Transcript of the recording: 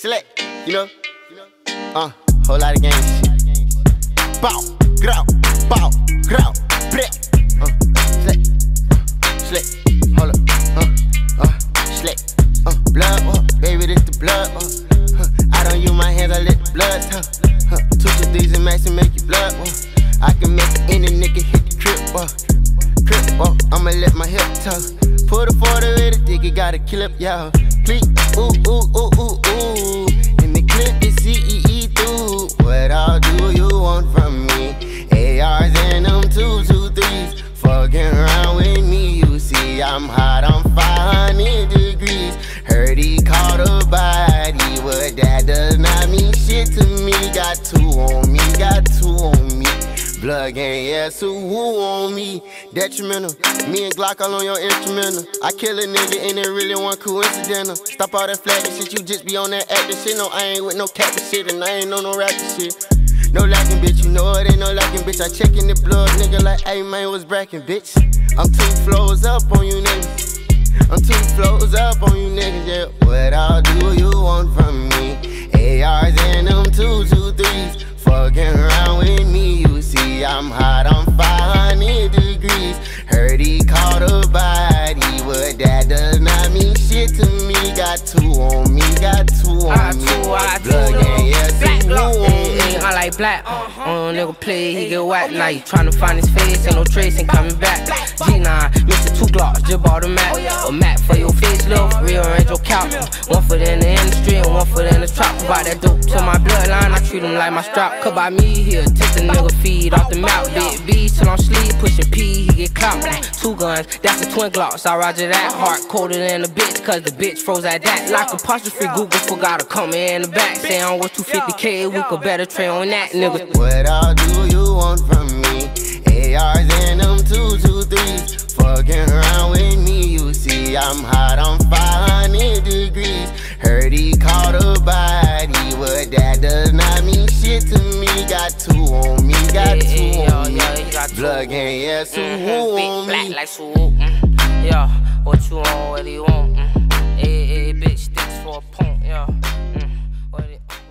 select, you know. Whole lot of gang shit. Bow, grow, bleh. Select, hold up, select, blood, baby, this the blood, I don't use my hands, I let the blood talk. 2 to 3s and max and make you blood, I can make any nigga hit the trip, I'ma let my hip talk. Put a 40 with a dick, it got a clip, y'all. Please, ooh, in the clip is CEE through. What all do you want from me? ARs and them 2 to 3s. Fucking around with me, you see I'm hot, I'm 500 degrees. Heard he caught a body, but that does not mean shit to me. Got 2 on me, Blood gang, yeah, so who on me? Detrimental, me and Glock all on your instrumental. I kill a nigga and it really one coincidental. Stop all that flagging shit, you just be on that acting shit. No, I ain't with no capping shit and I ain't on no rapping shit. No lacking, bitch, you know it ain't no lacking, bitch. I checkin' the blood, nigga, like, hey, man, what's brackin', bitch? I'm 2 flows up on you niggas. Yeah. What all do you want from me? ARs and them 2 to 3s. Fucking around with me, you see I'm hot, I'm 500 degrees. Heard he caught a body, but that does not mean shit to me. Got 2 on me, Blood gang, yeah, so who on me? I like black, nigga play, he get whacked. Now you tryna find his face, ain't no trace, ain't coming back. G9, Mr. 2 Glocks, just bought a Mac. A Mac for your face, love, rearrange your couch. 1 foot in the industry and 1 foot in the trap. Provide that dope to my bloodline, I treat him like my strap. Cut by me here, take the nigga feed off the mouth. Big B till I'm sleep, pushing P, he get clout. 2 guns, that's the twin Glocks, I roger that. Heart colder than a bitch, cause the bitch froze at that. Like apostrophe, Google forgot to come in the back. Say I'm worth 250K, we could better trade on that, nigga. What all do you want from me? ARs and them 2 to 3s. Fucking around with me, you see I'm hot, I'm 500 degrees. Heard he caught a body, but that does not mean shit to me. Got 2 on me, Blood gang, yeah, so who on me? Black like swoop, yeah, what you want, what do you want? Bitch, sticks for a punk, yeah, what